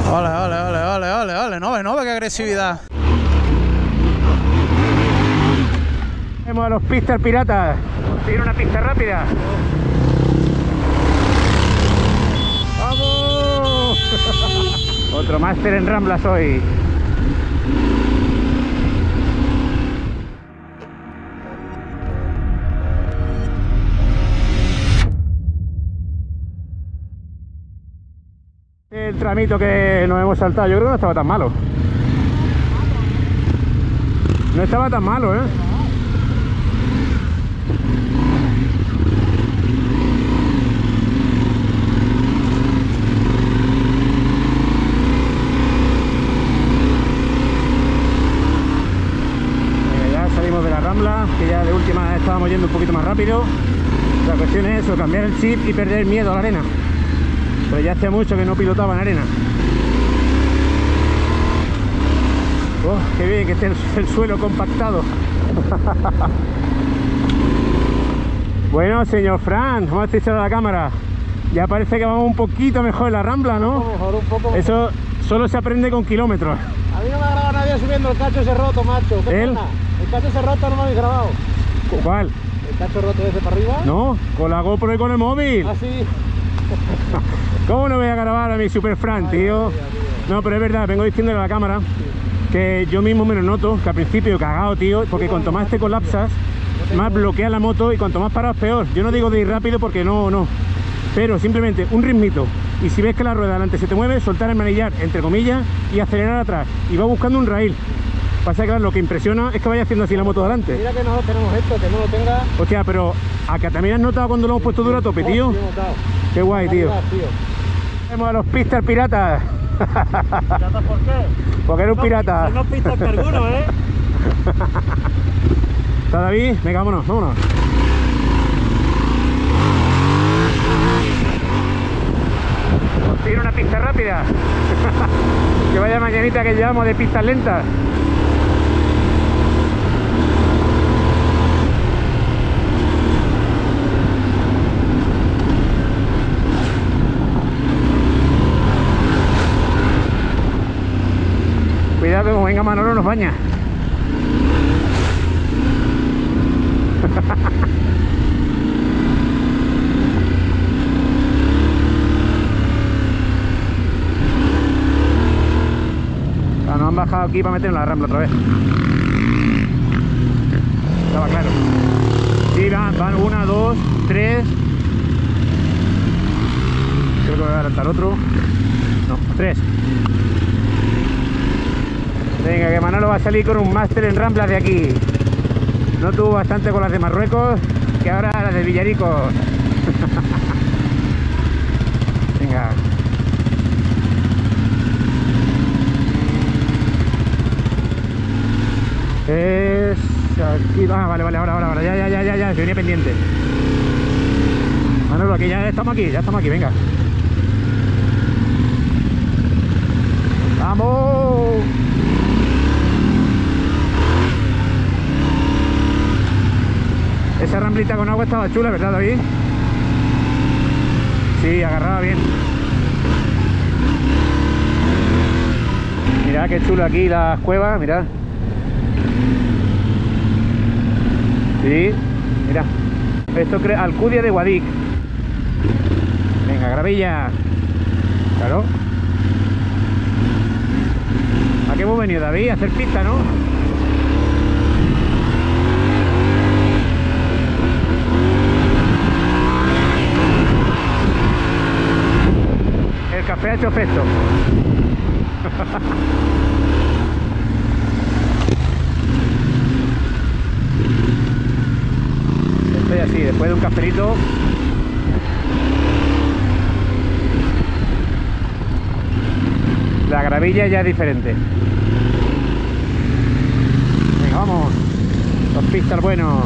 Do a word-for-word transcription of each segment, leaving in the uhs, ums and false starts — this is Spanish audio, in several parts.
Ole, ole, ole, ole, ole, ole, no ve, no ve qué agresividad. Tenemos a los pistas piratas. Tiene una pista rápida. ¡Vamos! Otro máster en Ramblas hoy. El tramito que nos hemos saltado, yo creo que no estaba tan malo. No estaba tan malo, ¿eh? Venga, ya salimos de la Rambla, que ya de última estábamos yendo un poquito más rápido. La cuestión es eso, cambiar el chip y perder el miedo a la arena. Pero ya hacía mucho que no pilotaba en arena. Oh, qué bien que esté el, el suelo compactado. Bueno, señor Fran, vamos a echar a la cámara. Ya parece que vamos un poquito mejor en la Rambla, ¿no? Un poco mejor, un poco mejor. Eso solo se aprende con kilómetros. A mí no me ha grabado nadie subiendo el cacho ese roto, macho. ¿Qué ¿El? pena? El cacho ese roto no me habéis grabado. ¿Cuál? ¿El cacho roto ese para arriba? No, con la GoPro y con el móvil. Ah, sí. ¿Cómo no voy a grabar a mi Super Fran, tío? No, pero es verdad, vengo diciéndole a la cámara que yo mismo me lo noto, que al principio cagado, tío, porque cuanto más te colapsas, más bloquea la moto y cuanto más paras peor. Yo no digo de ir rápido porque no, no. Pero simplemente un ritmito. Y si ves que la rueda delante se te mueve, soltar el manillar, entre comillas, y acelerar atrás. Y va buscando un raíl. Pasa que claro, lo que impresiona es que vaya haciendo así la moto delante. Mira que nosotros tenemos esto, que no lo tenga. Hostia, pero a que también has notado cuando lo hemos puesto duro a tope, tío. Oh, sí, he notado. Qué guay, tío. Calidad, tío. Tenemos a los pistas piratas. ¿Piratas por qué? Porque era un No, pirata. si no pistas que alguno, ¿eh? ¿Está David? Venga, vámonos, vámonos. Tiene una pista rápida. Que vaya mañanita que llevamos de pistas lentas. Cuidado que como venga Manolo nos baña. Ah, nos han bajado aquí para meter en la Rambla otra vez. Estaba claro. Sí, van, van una, dos, tres. Creo que voy a adelantar otro. No, tres. Venga, que Manolo va a salir con un máster en Ramblas de aquí. No tuvo bastante con las de Marruecos, que ahora las de Villarico. Venga. Es aquí. Ah, vale, vale, ahora, ahora, ahora. Ya, ya, ya, ya, ya, se venía pendiente. Manolo, aquí ya estamos aquí, ya estamos aquí, venga. ¡Vamos! Esa ramblita con agua estaba chula, ¿verdad, David? Sí, agarraba bien. Mirad qué chulo aquí las cuevas, mirad. Sí, mira. Esto es Alcudia de Guadix. Venga, gravilla. Claro. ¿A qué hemos venido, David? A hacer pista, ¿no? El café ha hecho efecto. Estoy así, después de un cafelito. La gravilla ya es diferente. Venga, vamos. Los pistas buenos.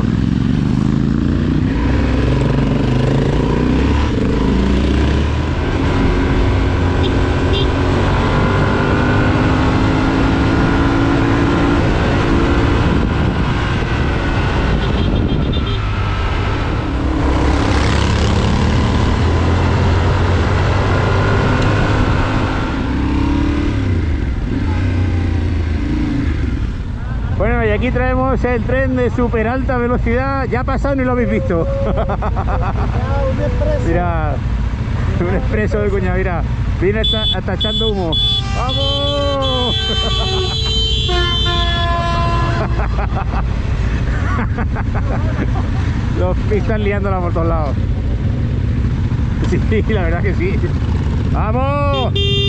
aquí traemos el tren de súper alta velocidad. Ya ha pasado, ni lo habéis visto. Mira, un expreso de Cuña, mira. Viene hasta, hasta echando humo. ¡Vamos! Los pistas liándola por todos lados. Sí, la verdad que sí. ¡Vamos!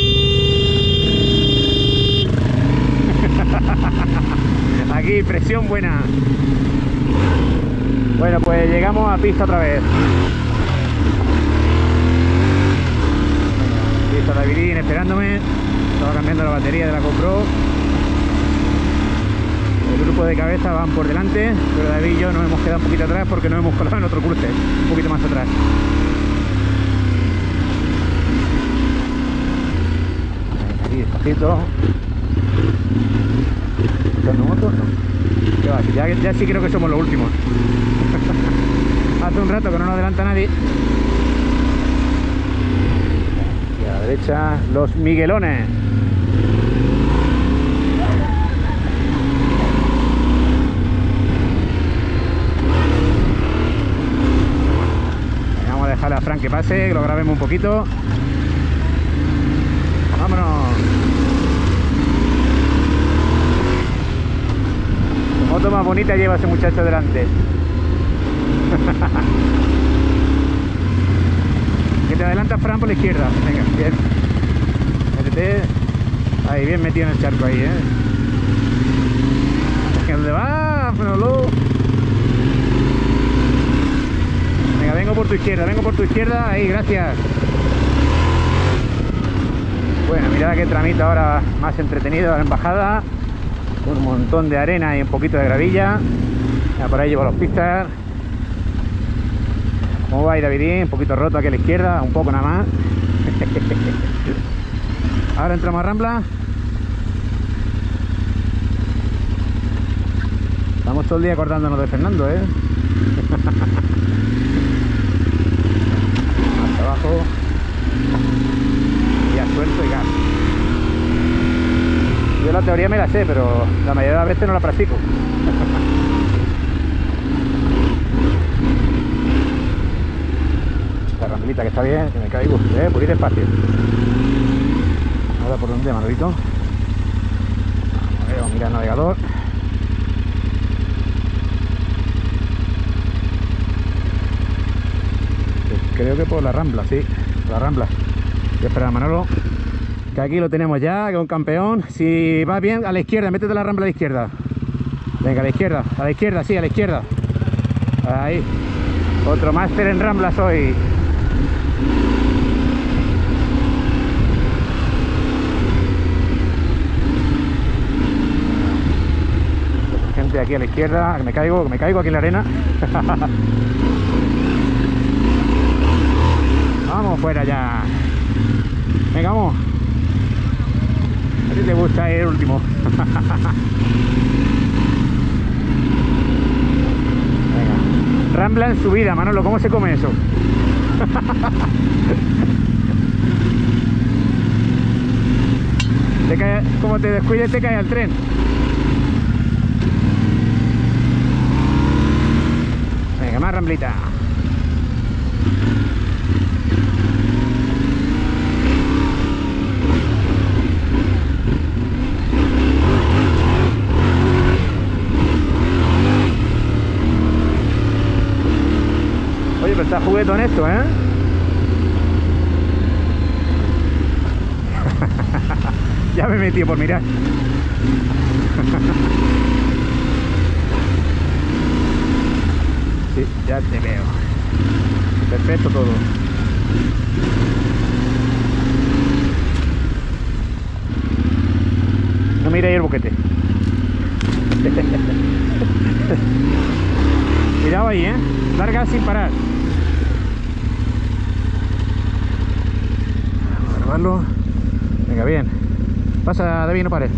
Aquí, presión buena. Bueno, pues llegamos a pista otra vez. Listo Davidín esperándome. Estaba cambiando la batería de la GoPro. El grupo de cabeza van por delante, pero David y yo nos hemos quedado un poquito atrás porque nos hemos colado en otro cruce, un poquito más atrás. Aquí despacito. ¿Dando motos? No. ¿Qué va? Ya, ya sí creo que somos los últimos. Hace un rato que no nos adelanta nadie. Y a la derecha, los Miguelones. Vamos a dejar a Fran que pase, que lo grabemos un poquito. Vámonos. Qué moto más bonita lleva ese muchacho delante. Que te adelanta Fran por la izquierda. Venga, bien. Métete. Ahí, bien metido en el charco ahí, ¿eh? ¿Dónde va? Manolo. Venga, vengo por tu izquierda, vengo por tu izquierda. Ahí, gracias. Bueno, mirad qué tramito ahora más entretenido la embajada. Un montón de arena y un poquito de gravilla. Ya por ahí llevo los pistas. ¿Cómo va ahí Davidín? Un poquito roto aquí a la izquierda, un poco nada más. Ahora entramos a Rambla. Estamos todo el día acordándonos de Fernando, ¿eh? Más abajo. Ya suelto y gas. Yo la teoría me la sé, pero la mayoría de las veces no la practico. Esta ramblita que está bien, que me caigo, eh, por ir despacio. Ahora por dónde, Manolito. Vamos a mirar el navegador. Creo que por la Rambla, sí, por la Rambla. Voy a esperar a Manolo, que aquí lo tenemos ya, que es un campeón. Si vas bien, a la izquierda, métete la Rambla a la izquierda. Venga, a la izquierda, a la izquierda, sí, a la izquierda. Ahí. Otro máster en Ramblas hoy. Gente aquí a la izquierda, que me caigo, que me caigo aquí en la arena. Vamos fuera ya. Venga, vamos. A ti te gusta ir el último. Venga. Rambla en subida, Manolo. ¿Cómo se come eso? Te cae, como te descuides, te cae al tren. Venga, más ramblita. Oye, pero está juguetón esto, ¿eh? Ya me he metido por mirar. Sí, ya te veo. Perfecto todo. No miréis el boquete. Cuidado ahí, ¿eh? Larga sin parar. Vamos a grabarlo. Venga, bien. Pasa, David, no pares.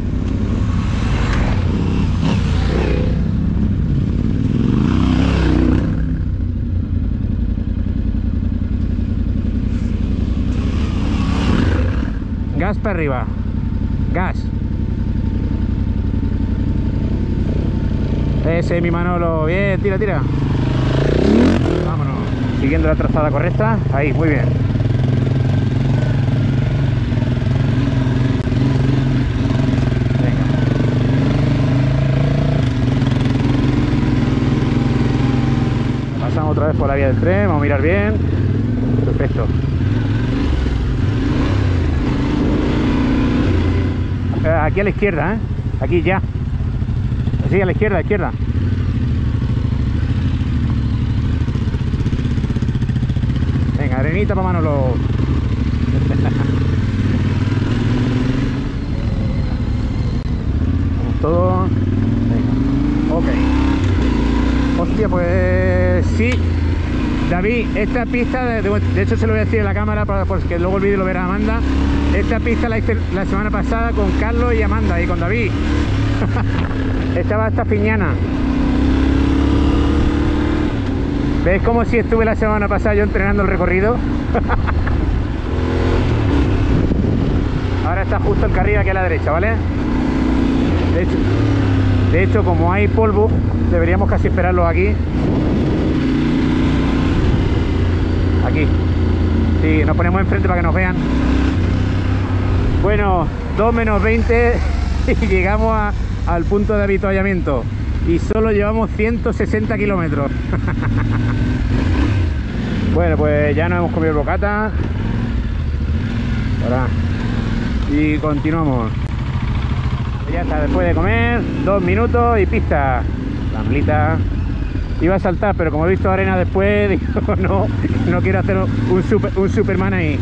Gas para arriba. Gas. Ese es mi Manolo. Bien, tira, tira. Vámonos. Siguiendo la trazada correcta. Ahí, muy bien. Venga. Pasamos otra vez por la vía del tren. Vamos a mirar bien. Perfecto. Aquí a la izquierda, ¿eh? Aquí ya. Así, a la izquierda, a la izquierda. Venga, arenita para Manolo. Vamos todos. Venga. Ok. Hostia, pues sí. David, esta pista, de, de hecho se lo voy a decir en la cámara para que luego el vídeo lo verá Amanda. Esta pista la hice la semana pasada con Carlos y Amanda y con David. Estaba hasta Fiñana. ¿Veis como si estuve la semana pasada yo entrenando el recorrido? Ahora está justo el carril aquí a la derecha, ¿vale? De hecho, de hecho como hay polvo, deberíamos casi esperarlo aquí. Aquí. Sí, nos ponemos enfrente para que nos vean. Bueno, dos menos veinte y llegamos a, al punto de avituallamiento. Y solo llevamos ciento sesenta kilómetros. Bueno, pues ya nos hemos comido el bocata. Ahora. Y continuamos. Ya está, después de comer, dos minutos y pista. Ramblita. Iba a saltar, pero como he visto arena después, digo, no, no quiero hacer un, super, un Superman ahí.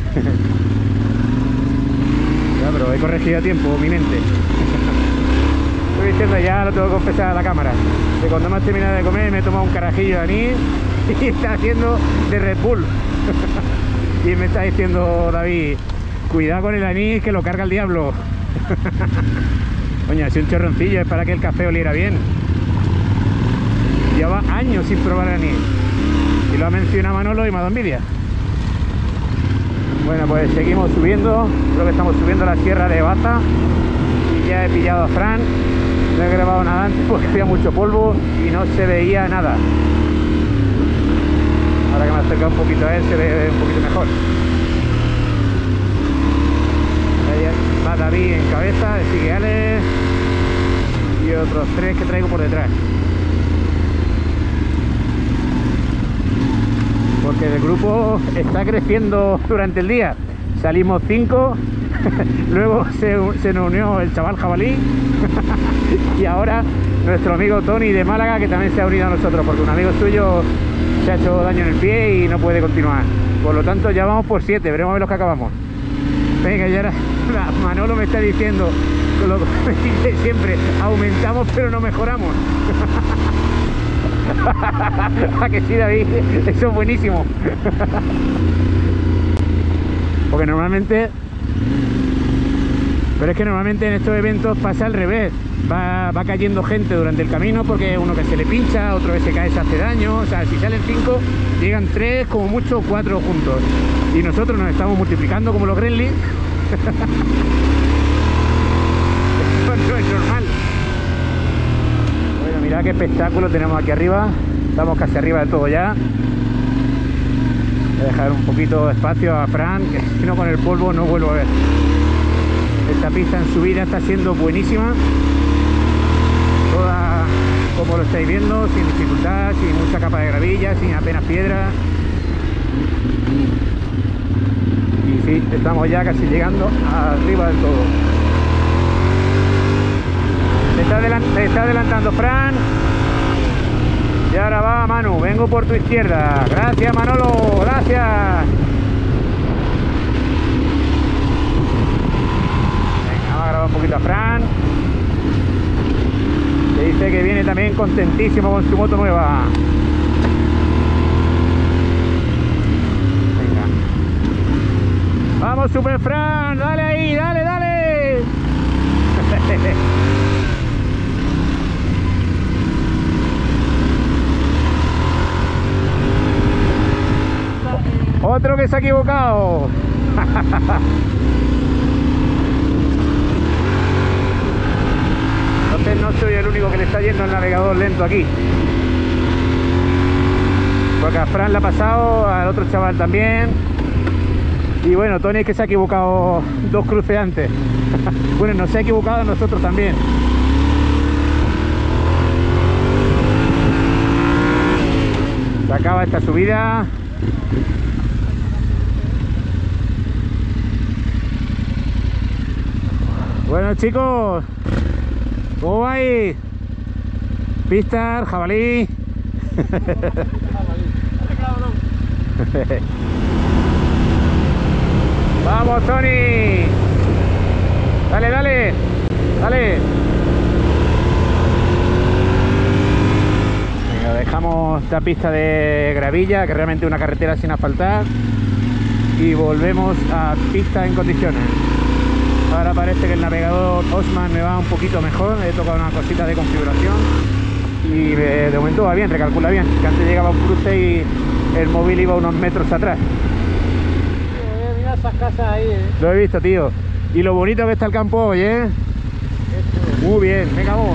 Ya, pero he corregido a tiempo mi mente. Estoy diciendo, ya lo tengo que confesar a la cámara, que cuando me has terminado de comer me he tomado un carajillo de anís y está haciendo de Red Bull. Y me está diciendo David, cuidado con el anís que lo carga el diablo. Coño, así un chorroncillo es para que el café oliera bien. Lleva años sin probar anís y lo ha mencionado Manolo y me ha dado envidia. Bueno, pues seguimos subiendo. Creo que estamos subiendo la sierra de Baza y ya he pillado a Fran. No he grabado nada antes porque había mucho polvo y no se veía nada. Ahora que me he acercado un poquito a él se ve un poquito mejor. Ahí va David en cabeza, sigue Alex y otros tres que traigo por detrás. Porque el grupo está creciendo durante el día. Salimos cinco, luego se, se nos unió el chaval jabalí y ahora nuestro amigo Tony de Málaga, que también se ha unido a nosotros porque un amigo suyo se ha hecho daño en el pie y no puede continuar. Por lo tanto ya vamos por siete, veremos a ver los que acabamos. Venga, ya ahora Manolo me está diciendo lo que me dice siempre, aumentamos pero no mejoramos. ¿A que sí, David? Eso es buenísimo. Porque normalmente, pero es que normalmente en estos eventos pasa al revés. Va, va cayendo gente durante el camino porque uno que se le pincha, otro que se cae se hace daño. O sea, si salen cinco, llegan tres, como mucho cuatro juntos. Y nosotros nos estamos multiplicando como los gremlins. Eso no es normal. Bueno, mirad qué espectáculo tenemos aquí arriba. Estamos casi arriba de todo ya. Voy a dejar un poquito de espacio a Fran, que si no con el polvo no vuelvo a ver. Esta pista en subida está siendo buenísima. Toda como lo estáis viendo, sin dificultad, sin mucha capa de gravilla, sin apenas piedra. Y sí, estamos ya casi llegando arriba del todo. Te está, adelant te está adelantando Fran. Y ahora va Manu, vengo por tu izquierda. Gracias Manolo, gracias. Venga, vamos a grabar un poquito a Fran. Que dice que viene también contentísimo con su moto nueva. Venga. Vamos Super Fran, dale ahí, dale, dale. Otro que se ha equivocado. Entonces no soy el único único que le está yendo el navegador lento aquí. Porque a Fran le ha pasado, al otro chaval también. Y bueno, Tony es que se ha equivocado dos cruces antes. Bueno, nos ha equivocado a nosotros también. Se acaba esta subida. Bueno, chicos, ¿cómo vais? Pistar, jabalí. Vamos, Tony. Dale, dale. Dale. Venga, dejamos esta pista de gravilla, que realmente es una carretera sin asfaltar, y volvemos a pista en condiciones. Ahora parece que el navegador Osman me va un poquito mejor. He tocado una cosita de configuración y de momento va bien, recalcula bien. Que antes llegaba un cruce y el móvil iba unos metros atrás. Mira esas casas ahí, eh. Lo he visto, tío. Y lo bonito que está el campo hoy, ¿eh? Muy bien, venga, vamos.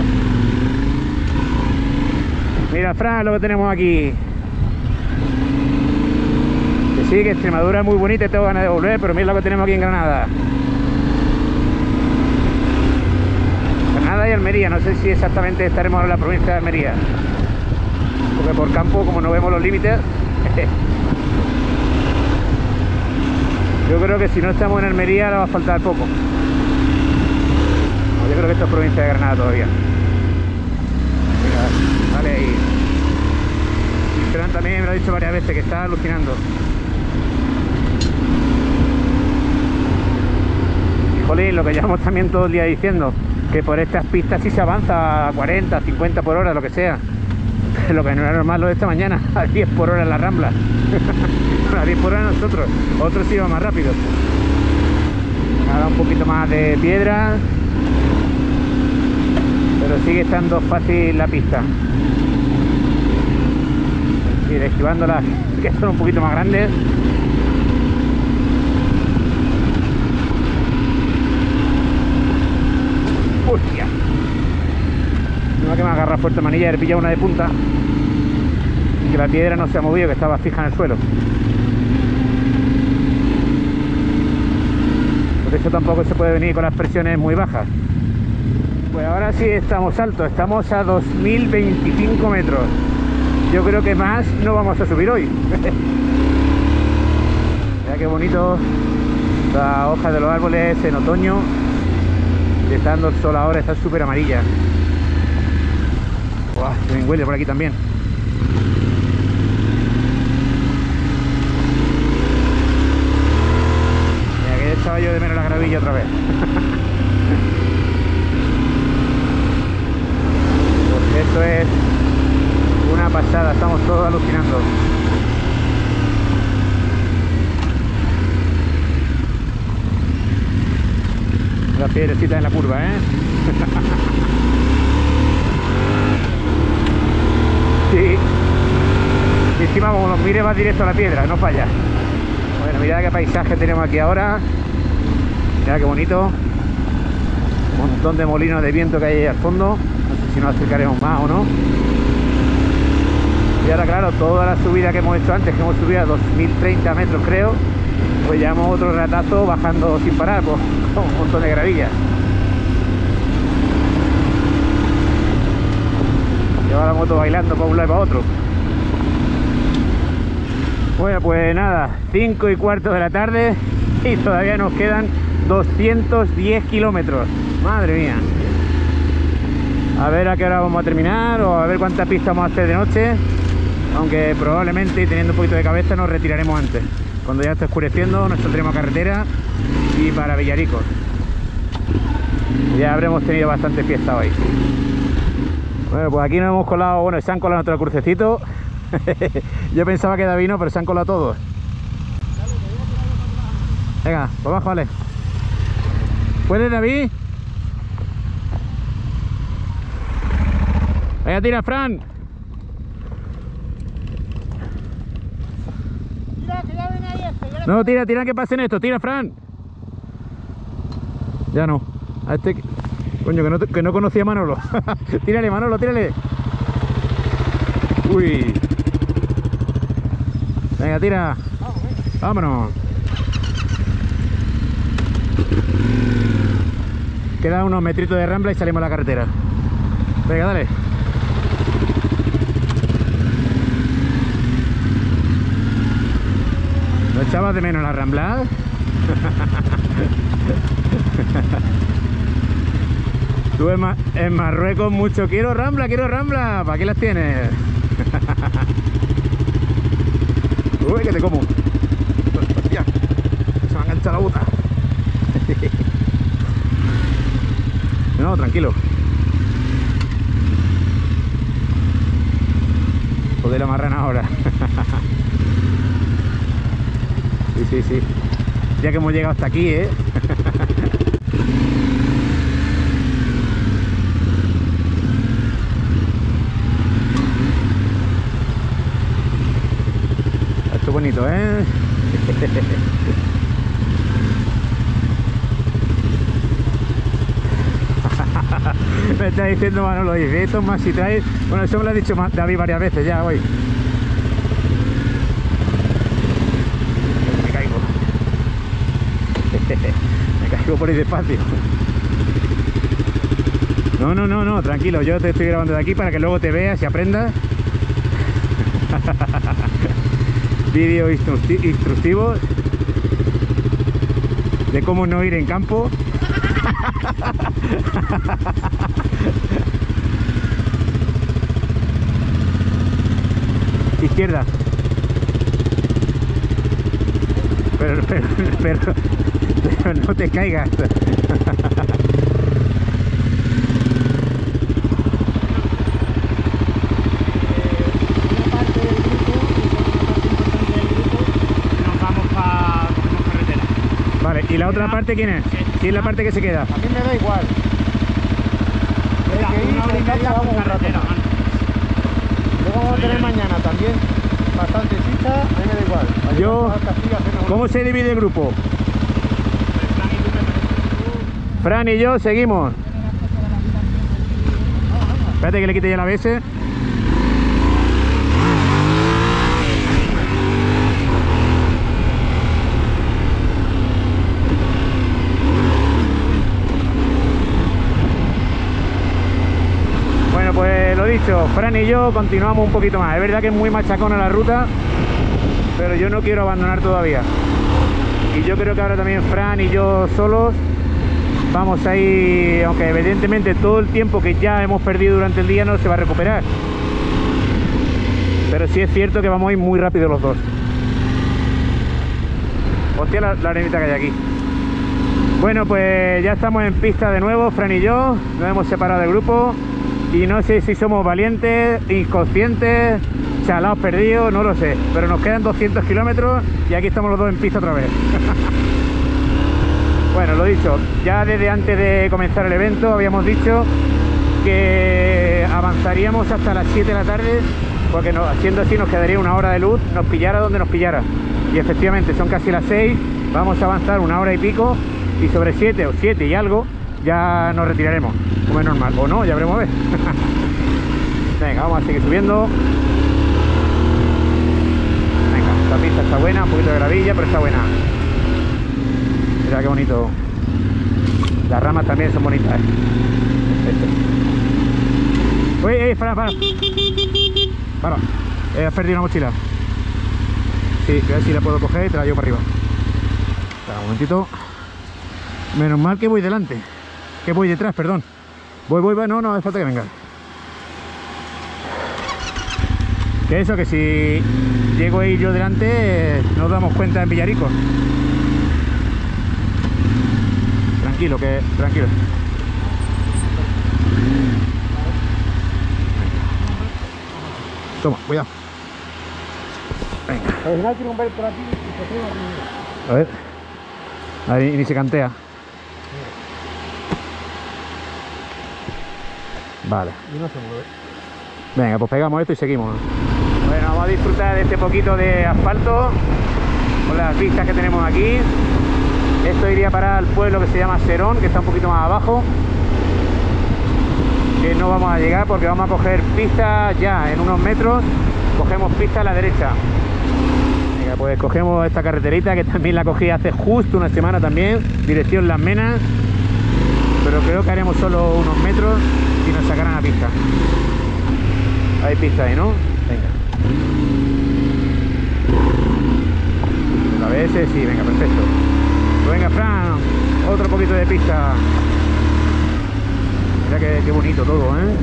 Mira, Fran, lo que tenemos aquí. Que sí, que Extremadura es muy bonita y tengo ganas de volver, pero mira lo que tenemos aquí en Granada. Granada y Almería, no sé si exactamente estaremos en la provincia de Almería, porque por campo, como no vemos los límites, yo creo que si no estamos en Almería le va a faltar poco. No, yo creo que esto es provincia de Granada todavía. Venga, vale ahí. Y Fran también me lo ha dicho varias veces, que está alucinando. Y jolín, lo que llevamos también todo el día diciendo, que por estas pistas sí se avanza a cuarenta, cincuenta por hora, lo que sea. Lo que no era normal lo de esta mañana, a diez por hora en la Rambla. A diez por hora nosotros, otros iban más rápido. Ahora un poquito más de piedra, pero sigue estando fácil la pista. Y esquivando las que son un poquito más grandes. ¡Hostia! No, que me agarra fuerte manilla, he pillado una de punta y que la piedra no se ha movido, que estaba fija en el suelo. Por eso tampoco se puede venir con las presiones muy bajas. Pues ahora sí estamos altos, estamos a dos mil veinticinco metros. Yo creo que más no vamos a subir hoy. Mira qué bonito las hojas de los árboles en otoño. Y está dando el sol ahora, está súper amarilla. Uah, se me huele por aquí también. Mira, que echaba yo de menos la gravilla otra vez. Porque esto es una pasada, estamos todos alucinando. La piedrecita en la curva, ¿eh? Sí. Y encima como nos mire más directo a la piedra, no falla. Bueno, mirad qué paisaje tenemos aquí ahora. Mirad qué bonito. Un montón de molinos de viento que hay ahí al fondo. No sé si nos acercaremos más o no. Y ahora claro, toda la subida que hemos hecho antes, que hemos subido a dos mil treinta metros creo, pues llevamos otro ratazo bajando sin parar, pues, con un montón de gravilla. Lleva la moto bailando para un lado y para otro. Bueno, pues nada, cinco y cuarto de la tarde y todavía nos quedan doscientos diez kilómetros. Madre mía. A ver a qué hora vamos a terminar o a ver cuántas pistas vamos a hacer de noche. Aunque probablemente, teniendo un poquito de cabeza, nos retiraremos antes. Cuando ya esté oscureciendo nos saldremos a carretera y para Villaricos. Ya habremos tenido bastante fiesta hoy. Bueno, pues aquí nos hemos colado, bueno, se han colado otro crucecito. Yo pensaba que David no, pero se han colado todos. Venga, pues abajo, vale. ¿Puedes, David? Venga, tira, Fran. Tira, que ya viene ahí este. Ya No, tira, tira que pasen esto, tira, Fran. Ya no. A este... Coño, que no, que no conocía a Manolo. Tírale, Manolo, tírale. Uy. Venga, tira. Vámonos. Queda unos metritos de rambla y salimos a la carretera. Venga, dale. ¿No echabas de menos la rambla? Tú en, Ma en Marruecos mucho quiero rambla, quiero rambla. ¿Para qué las tienes? Uy, que te como. Hostia, se me ha enganchado la bota. No, tranquilo. Joder, la marrana ahora. Sí, sí, sí. Ya que hemos llegado hasta aquí, ¿eh? Esto es bonito, ¿eh? Me está diciendo Manolo, dice, esto es más si traes... Bueno, eso me lo ha dicho David varias veces ya hoy. Me caigo. Me caigo por ahí despacio. No, no, no, no, tranquilo, yo te estoy grabando de aquí para que luego te veas y aprendas. Vídeo instructivo de cómo no ir en campo. Izquierda. Pero, pero, pero, pero no te caigas. ¿Y la otra parte quién es? ¿Quién es la parte que se queda? A mí me da igual. Mira, una hora y media vamos a carretera, mano. Luego vamos a tener mañana también bastante chicha, a mí me da igual. Allí Yo, vamos a Castilla, hacemos ¿cómo se divide el grupo? Fran y yo seguimos. Espérate que le quite ya la A B S. Bueno, pues lo dicho, Fran y yo continuamos un poquito más. Es verdad que es muy machacona la ruta, pero yo no quiero abandonar todavía. Y yo creo que ahora también Fran y yo solos vamos a ir, aunque evidentemente todo el tiempo que ya hemos perdido durante el día no se va a recuperar. Pero sí es cierto que vamos a ir muy rápido los dos. Hostia, la, la arenita que hay aquí. Bueno, pues ya estamos en pista de nuevo, Fran y yo. Nos hemos separado del grupo. Y no sé si somos valientes, inconscientes, chalaos perdidos, no lo sé. Pero nos quedan doscientos kilómetros y aquí estamos los dos en pista otra vez. Bueno, lo dicho, ya desde antes de comenzar el evento habíamos dicho que avanzaríamos hasta las siete de la tarde, porque no, siendo así nos quedaría una hora de luz, nos pillara donde nos pillara. Y efectivamente son casi las seis, vamos a avanzar una hora y pico, y sobre siete o siete y algo ya nos retiraremos, como es normal, o no, ya veremos a ver. Venga, vamos a seguir subiendo. Venga, esta pista está buena, un poquito de gravilla, pero está buena. Mira qué bonito. Las ramas también son bonitas. Uy, eh, para, para. Para. Eh, has perdido una mochila. Sí, a ver si la puedo coger y te la llevo para arriba. Espera un momentito. Menos mal que voy delante. Que voy detrás, perdón. Voy, voy, voy. No, no hace falta que venga. Que eso, que si llego ahí yo delante, eh, nos damos cuenta en Villaricos. Tranquilo, que tranquilo. Toma, cuidado. Venga. Al final quiero un ver por aquí y se prueba aquí. A ver. Ahí ni se cantea. Vale. Y no se mueve. Venga, pues pegamos esto y seguimos. Bueno, vamos a disfrutar de este poquito de asfalto con las vistas que tenemos aquí. Esto iría para el pueblo que se llama Serón, que está un poquito más abajo. que no vamos a llegar porque vamos a coger pista ya en unos metros, cogemos pista a la derecha. Venga, pues cogemos esta carreterita que también la cogí hace justo una semana también, dirección Las Menas, pero creo que haremos solo unos metros y nos sacarán a pista. Hay pista ahí, ¿no? Venga. A veces sí, venga, perfecto. Pues venga, Fran, otro poquito de pista. Mira qué, qué bonito todo, ¿eh?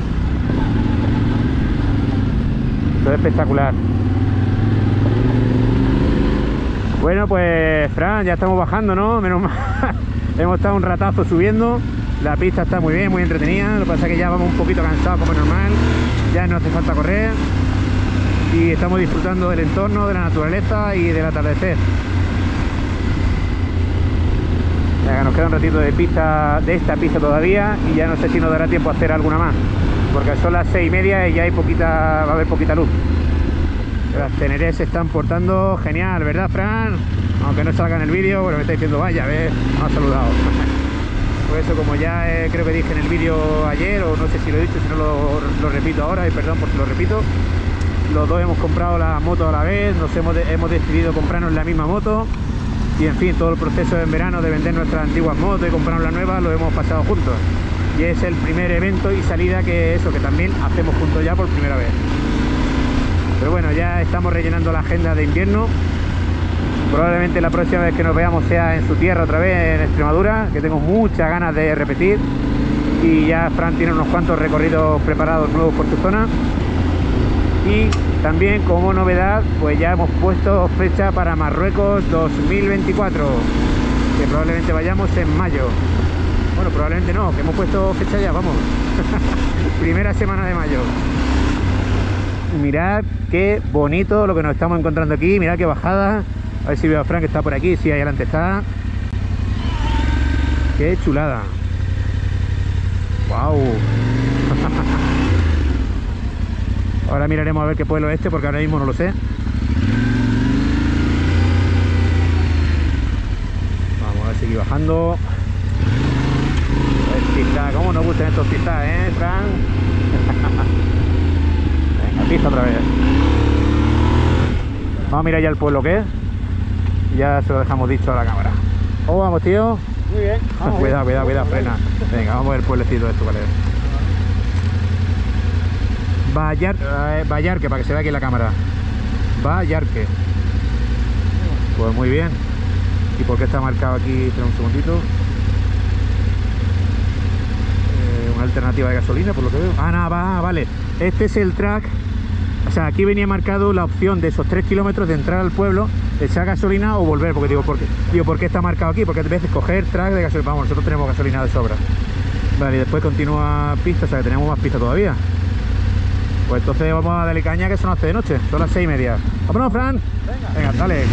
Todo espectacular. Bueno, pues Fran, ya estamos bajando, ¿no? Menos mal. Hemos estado un ratazo subiendo. La pista está muy bien, muy entretenida. Lo que pasa es que ya vamos un poquito cansados como normal. Ya no hace falta correr. Y estamos disfrutando del entorno, de la naturaleza y del atardecer. Venga, nos queda un ratito de pista, de esta pista todavía, y ya no sé si nos dará tiempo a hacer alguna más, porque son las seis y media y ya hay poquita, va a haber poquita luz. Las tenerés se están portando genial, ¿verdad, Fran? Aunque no salga en el vídeo, pero me está diciendo, vaya, ves, me ha saludado. Por eso, como ya eh, creo que dije en el vídeo ayer, o no sé si lo he dicho, si no lo, lo repito ahora, y perdón por si lo repito, los dos hemos comprado la moto a la vez, nos hemos, de, hemos decidido comprarnos la misma moto. Y en fin, todo el proceso en verano de vender nuestras antiguas motos y comprarnos la nueva lo hemos pasado juntos. Y es el primer evento y salida que eso, que también hacemos juntos ya por primera vez. Pero bueno, ya estamos rellenando la agenda de invierno. Probablemente la próxima vez que nos veamos sea en su tierra otra vez, en Extremadura, que tengo muchas ganas de repetir. Y ya Fran tiene unos cuantos recorridos preparados nuevos por su zona. Y también, como novedad, pues ya hemos puesto fecha para Marruecos dos mil veinticuatro, que probablemente vayamos en mayo. Bueno, probablemente no, que hemos puesto fecha ya, vamos. Primera semana de mayo. Mirad qué bonito lo que nos estamos encontrando aquí, mirad qué bajada. A ver si veo a Fran que está por aquí, sí, ahí adelante está. Qué chulada. Wow. Ahora miraremos a ver qué pueblo es este, porque ahora mismo no lo sé. Vamos a seguir bajando. Pista, ¿cómo nos gustan estos pistas, eh, Fran? Venga, pista otra vez. Vamos a mirar ya el pueblo que es. Ya se lo dejamos dicho a la cámara. ¿Cómo vamos, tío? Muy bien. Vamos, cuidado, cuidado, cuidado, frena. Venga, vamos a ver el pueblecito de esto, ¿vale? Vallar, eh, Vallarque, para que se vea aquí en la cámara. Vallarque. Pues muy bien. ¿Y por qué está marcado aquí? Espera un segundito. Eh, una alternativa de gasolina, por lo que veo. Ah, no, va, vale. Este es el track. O sea, aquí venía marcado la opción de esos tres kilómetros de entrar al pueblo, echar gasolina o volver. Porque digo, ¿por qué, digo, ¿por qué está marcado aquí? Porque a veces coger track de gasolina. Vamos, nosotros tenemos gasolina de sobra. Vale, y después continúa pista, o sea que tenemos más pista todavía. Pues entonces vamos a darle caña, que se nos hace de noche. Son las seis y media. ¡Vámonos, Fran! Venga, Venga dale.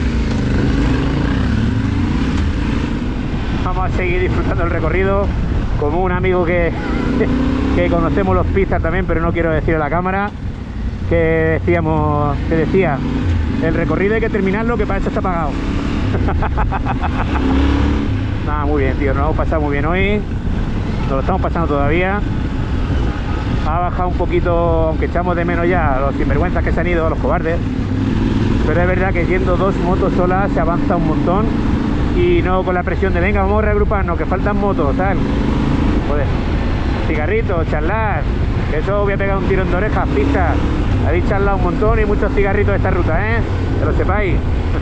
Vamos a seguir disfrutando el recorrido. Como un amigo que, que conocemos los pistas también, pero no quiero decir a la cámara, que decíamos, que decía, el recorrido hay que terminarlo, que para eso está pagado. Nada, muy bien, tío, nos hemos pasado muy bien hoy. Nos lo estamos pasando todavía. Ha bajado un poquito, aunque echamos de menos ya a los sinvergüenzas que se han ido, a los cobardes. Pero es verdad que yendo dos motos solas se avanza un montón. Y no con la presión de venga, vamos a reagruparnos, que faltan motos, tal. Joder, cigarritos, charlar. Eso voy a pegar un tirón de orejas, pistas. Habéis charlado un montón y muchos cigarritos de esta ruta, ¿eh? Que lo sepáis.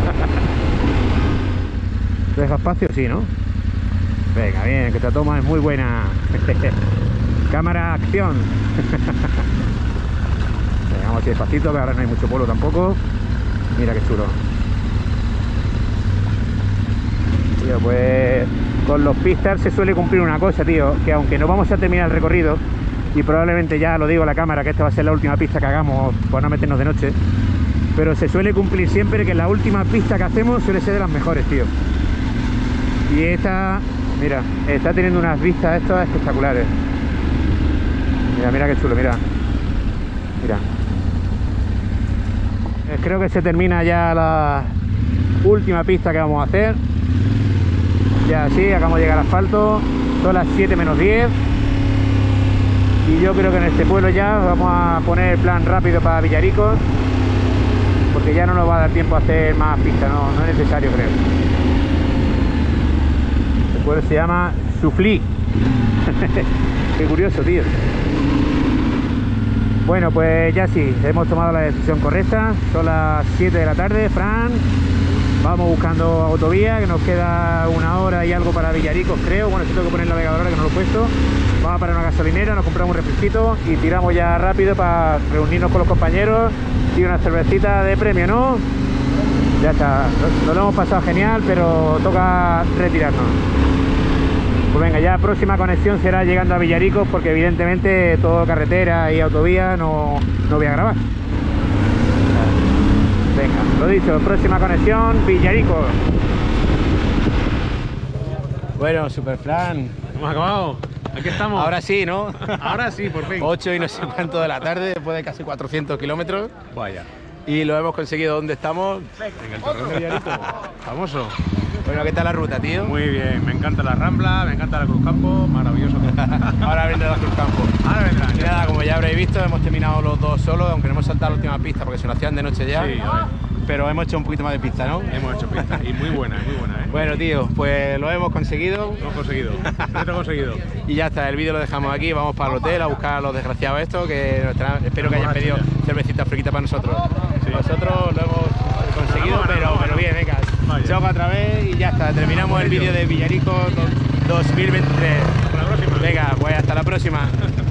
¿Te deja espacio? Sí, ¿no? Venga, bien, que esta toma es muy buena. Cámara, acción. Venga, vamos así despacito, que ahora no hay mucho pueblo tampoco. Mira qué chulo. Tío, pues con los pistars se suele cumplir una cosa, tío, que aunque no vamos a terminar el recorrido, y probablemente ya lo digo a la cámara, que esta va a ser la última pista que hagamos por no meternos de noche, pero se suele cumplir siempre que la última pista que hacemos suele ser de las mejores, tío. Y esta, mira, está teniendo unas vistas estas espectaculares. Mira, mira qué chulo, mira. Mira. Creo que se termina ya la última pista que vamos a hacer. Ya sí, acabamos de llegar al asfalto. Son las siete menos diez. Y yo creo que en este pueblo ya vamos a poner el plan rápido para Villaricos, porque ya no nos va a dar tiempo a hacer más pistas, no, no es necesario, creo. El pueblo se llama Suflí. Qué curioso, tío. Bueno, pues ya sí, hemos tomado la decisión correcta. Son las siete de la tarde, Fran. Vamos buscando autovía, que nos queda una hora y algo para Villaricos, creo. Bueno, si tengo que poner el navegador ahora, que no lo he puesto. Vamos a parar una gasolinera, nos compramos un refresquito y tiramos ya rápido para reunirnos con los compañeros y una cervecita de premio, ¿no? Ya está, nos lo hemos pasado genial, pero toca retirarnos. Pues venga, ya próxima conexión será llegando a Villaricos, porque evidentemente todo carretera y autovía no, no voy a grabar. Venga, lo dicho, próxima conexión, Villaricos. Bueno, Superfran, Hemos acabado. Aquí estamos. ahora sí, ¿no? Ahora sí, por fin. ocho y no sé cuánto de la tarde, después de casi cuatrocientos kilómetros. Vaya. Y lo hemos conseguido. ¿Dónde estamos? En el Torreón de Villaricos. Famoso. Bueno, ¿qué tal la ruta, tío? Muy bien, me encanta la Rambla, me encanta la Cruzcampo, maravilloso. Ahora vendrá la Cruzcampo. Ahora vendrán. Y nada, como ya habréis visto, hemos terminado los dos solos, aunque no hemos saltado la última pista porque se nos hacían de noche ya. Sí, a ver. Pero hemos hecho un poquito más de pista, ¿no? Hemos hecho pista y muy buena, muy buena, ¿eh? Bueno, tío, pues lo hemos conseguido. Lo hemos conseguido. Lo hemos conseguido. Y ya está, el vídeo lo dejamos aquí, vamos para el hotel a buscar a los desgraciados estos, que nuestra- espero que hayan pedido cervecita fresquita para nosotros. Sí. Nosotros lo hemos conseguido, Bueno, pero, bueno. pero bien, venga, Vaya. choca otra vez y ya está, terminamos el vídeo de Villaricos dos mil veintitrés. Hasta la próxima. Venga, pues hasta la próxima.